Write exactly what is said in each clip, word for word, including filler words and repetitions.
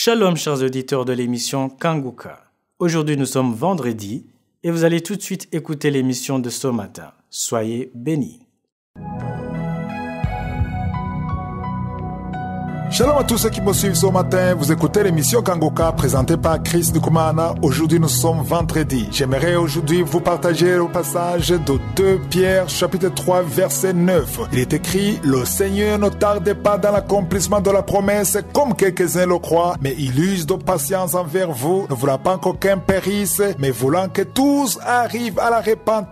Shalom chers auditeurs de l'émission Kanguka. Aujourd'hui nous sommes vendredi et vous allez tout de suite écouter l'émission de ce matin. Soyez bénis. Shalom à tous ceux qui me suivent ce matin. Vous écoutez l'émission Kanguka présentée par Chris Nkumana. Aujourd'hui, nous sommes vendredi. J'aimerais aujourd'hui vous partager le passage de deux Pierre, chapitre trois, verset neuf. Il est écrit, « Le Seigneur ne tarde pas dans l'accomplissement de la promesse, comme quelques-uns le croient, mais il use de patience envers vous, ne voulant pas qu'aucun périsse, mais voulant que tous arrivent à la repentance. »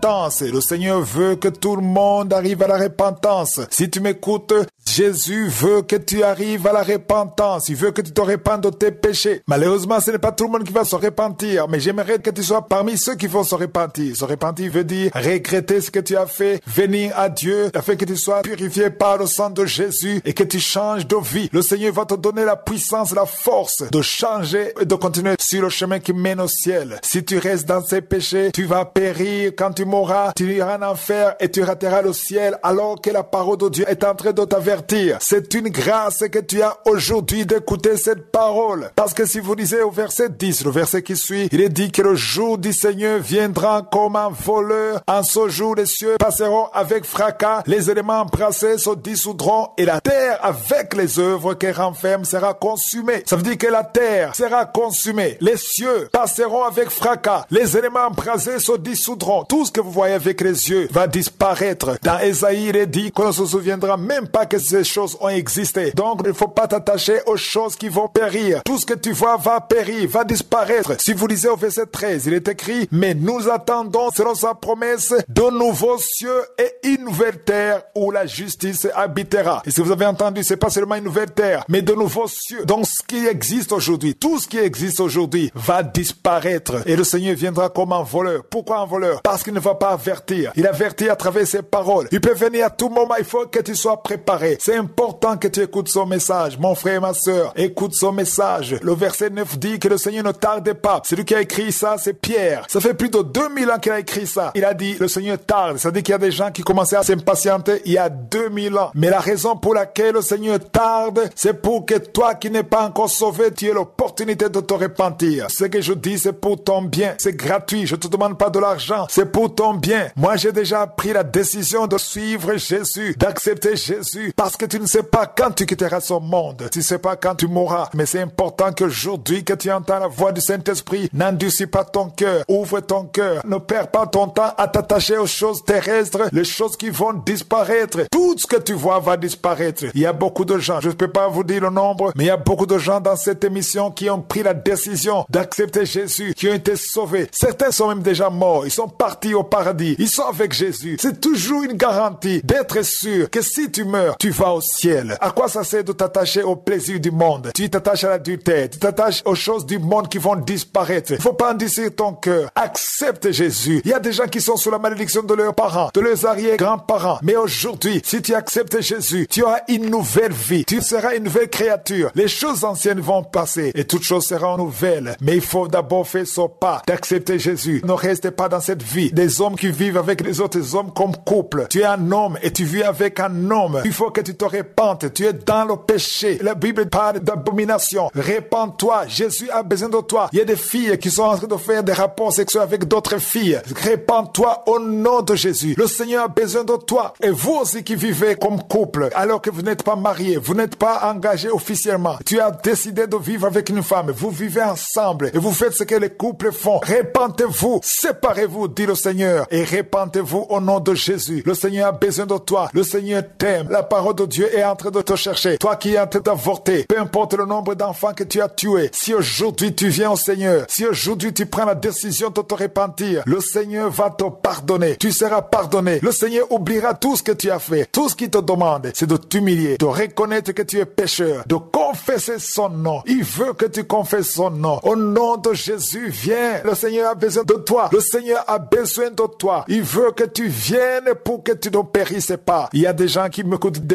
Le Seigneur veut que tout le monde arrive à la repentance. Si tu m'écoutes, Jésus veut que tu arrives à la repentance. Il veut que tu te répandes de tes péchés. Malheureusement, ce n'est pas tout le monde qui va se repentir, mais j'aimerais que tu sois parmi ceux qui vont se repentir. Se repentir veut dire regretter ce que tu as fait, venir à Dieu, afin que tu sois purifié par le sang de Jésus et que tu changes de vie. Le Seigneur va te donner la puissance, la force de changer et de continuer sur le chemin qui mène au ciel. Si tu restes dans ces péchés, tu vas périr. Quand tu mourras, tu iras en enfer et tu rateras le ciel alors que la parole de Dieu est en train de t'avertir. C'est une grâce que tu as aujourd'hui d'écouter cette parole. Parce que si vous lisez au verset dix, le verset qui suit, il est dit que le jour du Seigneur viendra comme un voleur. En ce jour, les cieux passeront avec fracas, les éléments embrassés se dissoudront et la terre avec les œuvres qu'elle renferme sera consumée. Ça veut dire que la terre sera consumée. Les cieux passeront avec fracas, les éléments embrassés se dissoudront. Tout ce que vous voyez avec les yeux va disparaître. Dans Ésaïe, il est dit qu'on ne se souviendra même pas que ces choses ont existé. Donc, il ne faut pas t'attacher aux choses qui vont périr. Tout ce que tu vois va périr, va disparaître. Si vous lisez au verset treize, il est écrit, « Mais nous attendons, selon sa promesse, de nouveaux cieux et une nouvelle terre où la justice habitera. » Et si vous avez entendu, c'est pas seulement une nouvelle terre, mais de nouveaux cieux. Donc, ce qui existe aujourd'hui, tout ce qui existe aujourd'hui va disparaître. Et le Seigneur viendra comme un voleur. Pourquoi un voleur? Parce qu'il ne va pas avertir. Il avertit à travers ses paroles. Il peut venir à tout moment. Il faut que tu sois préparé. C'est important que tu écoutes son message. Mon frère et ma sœur, écoute son message. Le verset neuf dit que le Seigneur ne tarde pas. Celui qui a écrit ça, c'est Pierre. Ça fait plus de deux mille ans qu'il a écrit ça. Il a dit, le Seigneur tarde. Ça veut dire qu'il y a des gens qui commençaient à s'impatienter il y a deux mille ans. Mais la raison pour laquelle le Seigneur tarde, c'est pour que toi qui n'es pas encore sauvé, tu aies l'opportunité de te repentir. Ce que je dis, c'est pour ton bien. C'est gratuit. Je te demande pas de l'argent. C'est pour ton bien. Moi, j'ai déjà pris la décision de suivre Jésus, d'accepter Jésus, parce que tu ne sais pas quand tu quitteras ce monde. Tu ne sais pas quand tu mourras. Mais c'est important qu'aujourd'hui, que tu entends la voix du Saint-Esprit, n'endurcis pas ton cœur. Ouvre ton cœur. Ne perds pas ton temps à t'attacher aux choses terrestres, les choses qui vont disparaître. Tout ce que tu vois va disparaître. Il y a beaucoup de gens, je ne peux pas vous dire le nombre, mais il y a beaucoup de gens dans cette émission qui ont pris la décision d'accepter Jésus, qui ont été sauvés. Certains sont même déjà morts. Ils sont partis au paradis. Ils sont avec Jésus. C'est toujours une garantie d'être sûr que si tu meurs, tu vas au ciel. À quoi ça sert de t'attacher au plaisir du monde? Tu t'attaches à l'adultère, tu t'attaches aux choses du monde qui vont disparaître. Il ne faut pas endurcir ton cœur. Accepte Jésus. Il y a des gens qui sont sous la malédiction de leurs parents, de leurs arrière-grands-parents. Mais aujourd'hui, si tu acceptes Jésus, tu auras une nouvelle vie. Tu seras une nouvelle créature. Les choses anciennes vont passer et toutes choses seront nouvelles. Mais il faut d'abord faire ce pas d'accepter Jésus. Ne reste pas dans cette vie des hommes qui vivent avec les autres hommes comme couple. Tu es un homme et tu vis avec un homme. Il faut que tu te répandes. Tu es dans le péché. La Bible parle d'abomination. Répands-toi. Jésus a besoin de toi. Il y a des filles qui sont en train de faire des rapports sexuels avec d'autres filles. Répands-toi au nom de Jésus. Le Seigneur a besoin de toi. Et vous aussi qui vivez comme couple, alors que vous n'êtes pas mariés, vous n'êtes pas engagés officiellement. Tu as décidé de vivre avec une femme. Vous vivez ensemble et vous faites ce que les couples font. Répentez-vous. Séparez-vous, dit le Seigneur. Et répentez-vous au nom de Jésus. Le Seigneur a besoin de toi. Le Seigneur t'aime. La parole de Dieu est en train de te chercher. Toi qui es en train d'avorter, peu importe le nombre d'enfants que tu as tués, si aujourd'hui tu viens au Seigneur, si aujourd'hui tu prends la décision de te repentir, le Seigneur va te pardonner. Tu seras pardonné. Le Seigneur oubliera tout ce que tu as fait. Tout ce qu'il te demande, c'est de t'humilier, de reconnaître que tu es pécheur, de confesser son nom. Il veut que tu confesses son nom. Au nom de Jésus, viens. Le Seigneur a besoin de toi. Le Seigneur a besoin de toi. Il veut que tu viennes pour que tu ne périsses pas. Il y a des gens qui m'écoutent depuis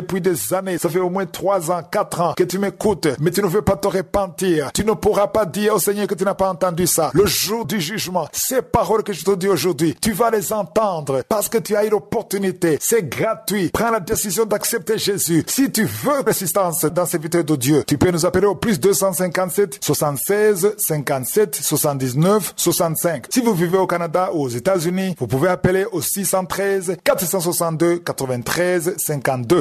depuis des années. Ça fait au moins trois ans, quatre ans que tu m'écoutes, mais tu ne veux pas te repentir. Tu ne pourras pas dire au Seigneur que tu n'as pas entendu ça. Le jour du jugement, ces paroles que je te dis aujourd'hui, tu vas les entendre parce que tu as eu l'opportunité. C'est gratuit. Prends la décision d'accepter Jésus. Si tu veux l'assistance dans ces vidéos de Dieu, tu peux nous appeler au plus deux cent cinquante-sept, soixante-seize, cinquante-sept, soixante-dix-neuf, soixante-cinq. Si vous vivez au Canada ou aux États-Unis, vous pouvez appeler au six cent treize, quatre cent soixante-deux, quatre-vingt-treize, cinquante-deux.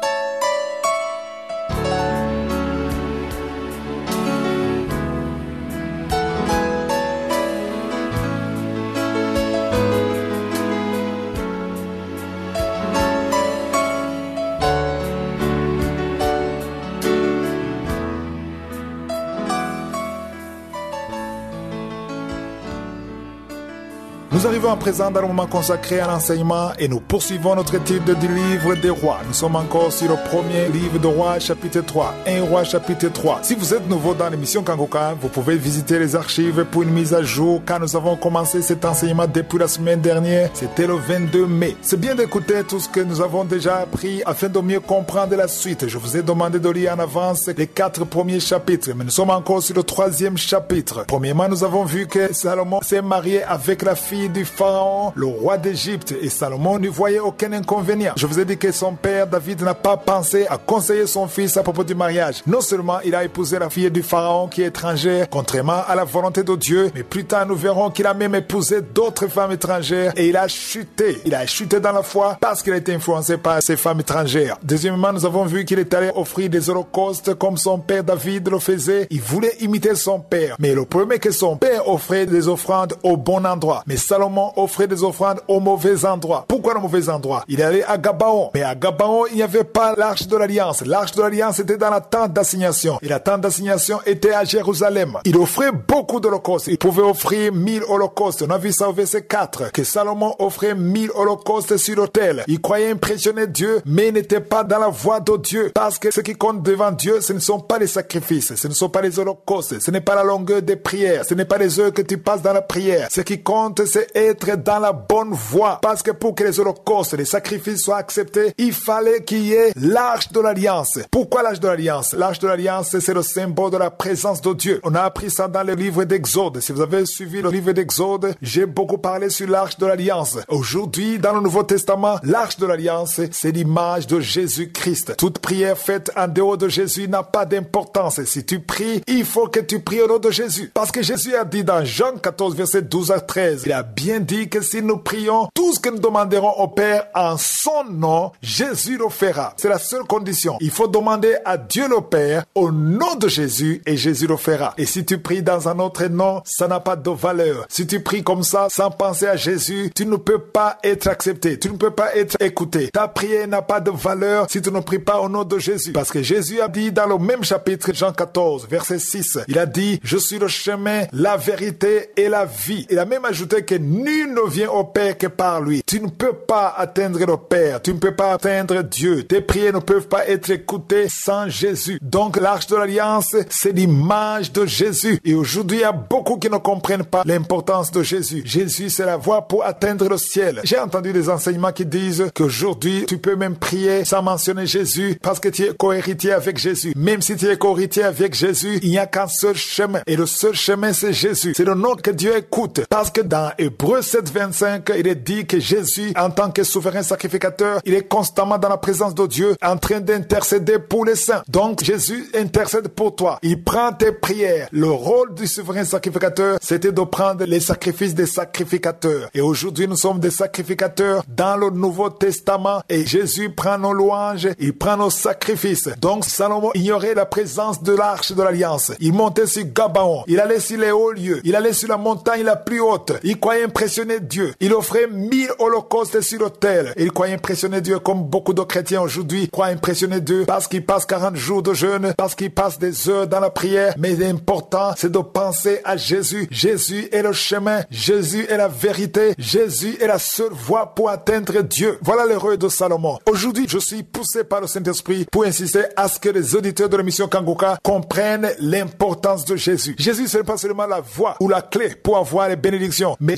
Nous arrivons à présent dans le moment consacré à l'enseignement et nous poursuivons notre étude du livre des rois. Nous sommes encore sur le premier livre de rois, chapitre trois. un roi, chapitre trois. Si vous êtes nouveau dans l'émission Kangoka, vous pouvez visiter les archives pour une mise à jour car nous avons commencé cet enseignement depuis la semaine dernière. C'était le vingt-deux mai. C'est bien d'écouter tout ce que nous avons déjà appris afin de mieux comprendre la suite. Je vous ai demandé de lire en avance les quatre premiers chapitres, mais nous sommes encore sur le troisième chapitre. Premièrement, nous avons vu que Salomon s'est marié avec la fille du pharaon, le roi d'Égypte, et Salomon ne voyait aucun inconvénient. Je vous ai dit que son père David n'a pas pensé à conseiller son fils à propos du mariage. Non seulement il a épousé la fille du pharaon qui est étrangère, contrairement à la volonté de Dieu, mais plus tard nous verrons qu'il a même épousé d'autres femmes étrangères et il a chuté. Il a chuté dans la foi parce qu'il a été influencé par ces femmes étrangères. Deuxièmement, nous avons vu qu'il est allé offrir des holocaustes comme son père David le faisait. Il voulait imiter son père. Mais le problème est que son père offrait des offrandes au bon endroit. Mais Salomon offrait des offrandes au mauvais endroit. Pourquoi le mauvais endroit? Il est allé à Gabaon. Mais à Gabaon, il n'y avait pas l'arche de l'Alliance. L'arche de l'Alliance était dans la tente d'assignation. Et la tente d'assignation était à Jérusalem. Il offrait beaucoup d'holocaustes. Il pouvait offrir mille holocaustes. On a vu ça au verset quatre. Que Salomon offrait mille holocaustes sur l'autel. Il croyait impressionner Dieu, mais il n'était pas dans la voie de Dieu. Parce que ce qui compte devant Dieu, ce ne sont pas les sacrifices. Ce ne sont pas les holocaustes. Ce n'est pas la longueur des prières. Ce n'est pas les heures que tu passes dans la prière. Ce qui compte, c'est être dans la bonne voie. Parce que pour que les holocaustes, les sacrifices soient acceptés, il fallait qu'il y ait l'arche de l'Alliance. Pourquoi l'arche de l'Alliance? L'arche de l'Alliance, c'est le symbole de la présence de Dieu. On a appris ça dans le livre d'Exode. Si vous avez suivi le livre d'Exode, j'ai beaucoup parlé sur l'arche de l'Alliance. Aujourd'hui, dans le Nouveau Testament, l'arche de l'Alliance, c'est l'image de Jésus-Christ. Toute prière faite en dehors de Jésus n'a pas d'importance. Si tu pries, il faut que tu pries au nom de Jésus. Parce que Jésus a dit dans Jean quatorze, verset douze à treize, il a bien dit que si nous prions, tout ce que nous demanderons au Père en son nom, Jésus le fera. C'est la seule condition. Il faut demander à Dieu le Père au nom de Jésus et Jésus le fera. Et si tu pries dans un autre nom, ça n'a pas de valeur. Si tu pries comme ça, sans penser à Jésus, tu ne peux pas être accepté. Tu ne peux pas être écouté. Ta prière n'a pas de valeur si tu ne pries pas au nom de Jésus. Parce que Jésus a dit dans le même chapitre, Jean quatorze, verset six, il a dit, je suis le chemin, la vérité et la vie. Il a même ajouté que nul ne vient au Père que par lui. Tu ne peux pas atteindre le Père. Tu ne peux pas atteindre Dieu. Tes prières ne peuvent pas être écoutées sans Jésus. Donc l'arche de l'Alliance, c'est l'image de Jésus. Et aujourd'hui, il y a beaucoup qui ne comprennent pas l'importance de Jésus. Jésus, c'est la voie pour atteindre le ciel. J'ai entendu des enseignements qui disent qu'aujourd'hui, tu peux même prier sans mentionner Jésus parce que tu es co-héritier avec Jésus. Même si tu es co-héritier avec Jésus, il n'y a qu'un seul chemin. Et le seul chemin, c'est Jésus. C'est le nom que Dieu écoute. Parce que dans Hébreux sept, vingt-cinq, il est dit que Jésus, en tant que souverain sacrificateur, il est constamment dans la présence de Dieu, en train d'intercéder pour les saints. Donc, Jésus intercède pour toi. Il prend tes prières. Le rôle du souverain sacrificateur, c'était de prendre les sacrifices des sacrificateurs. Et aujourd'hui, nous sommes des sacrificateurs dans le Nouveau Testament. Et Jésus prend nos louanges, il prend nos sacrifices. Donc, Salomon ignorait la présence de l'arche de l'Alliance. Il montait sur Gabaon. Il allait sur les hauts lieux. Il allait sur la montagne la plus haute. Il croyait impressionner Dieu. Il offrait mille holocaustes sur l'autel. Il croyait impressionner Dieu comme beaucoup de chrétiens aujourd'hui croient impressionner Dieu parce qu'ils passent quarante jours de jeûne, parce qu'ils passent des heures dans la prière. Mais l'important, c'est de penser à Jésus. Jésus est le chemin. Jésus est la vérité. Jésus est la seule voie pour atteindre Dieu. Voilà l'erreur de Salomon. Aujourd'hui, je suis poussé par le Saint-Esprit pour insister à ce que les auditeurs de l'émission Kangoka comprennent l'importance de Jésus. Jésus, ce n'est pas seulement la voie ou la clé pour avoir les bénédictions, mais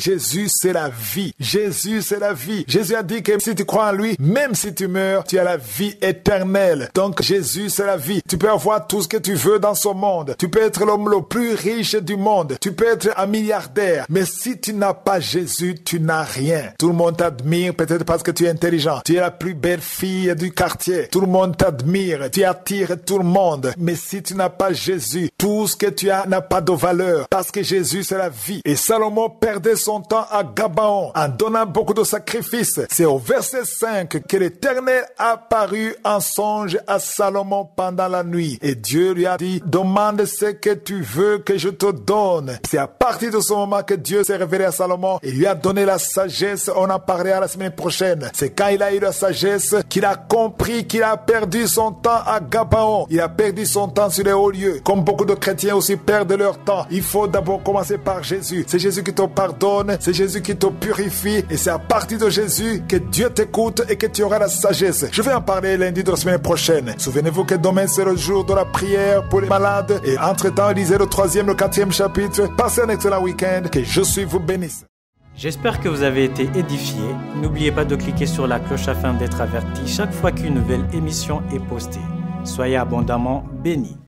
Jésus, c'est la vie. Jésus, c'est la vie. Jésus a dit que si tu crois en lui, même si tu meurs, tu as la vie éternelle. Donc, Jésus, c'est la vie. Tu peux avoir tout ce que tu veux dans ce monde. Tu peux être l'homme le plus riche du monde. Tu peux être un milliardaire. Mais si tu n'as pas Jésus, tu n'as rien. Tout le monde t'admire, peut-être parce que tu es intelligent. Tu es la plus belle fille du quartier. Tout le monde t'admire. Tu attires tout le monde. Mais si tu n'as pas Jésus, tout ce que tu as n'a pas de valeur. Parce que Jésus, c'est la vie. Et Salomon perdait son temps à Gabaon en donnant beaucoup de sacrifices. C'est au verset cinq que l'Éternel apparut en songe à Salomon pendant la nuit. Et Dieu lui a dit, demande ce que tu veux que je te donne. C'est à partir de ce moment que Dieu s'est révélé à Salomon et lui a donné la sagesse. On en parlera la semaine prochaine. C'est quand il a eu la sagesse qu'il a compris qu'il a perdu son temps à Gabaon. Il a perdu son temps sur les hauts lieux. Comme beaucoup de chrétiens aussi perdent leur temps. Il faut d'abord commencer par Jésus. C'est Jésus qui te pardonne. C'est Jésus qui te purifie. Et c'est à partir de Jésus que Dieu t'écoute et que tu auras la sagesse. Je vais en parler lundi de la semaine prochaine. Souvenez-vous que demain c'est le jour de la prière pour les malades. Et entre-temps, lisez le troisième, le quatrième chapitre. Passez un excellent week-end. Que Jésus vous bénisse. J'espère que vous avez été édifiés. N'oubliez pas de cliquer sur la cloche afin d'être averti chaque fois qu'une nouvelle émission est postée. Soyez abondamment bénis.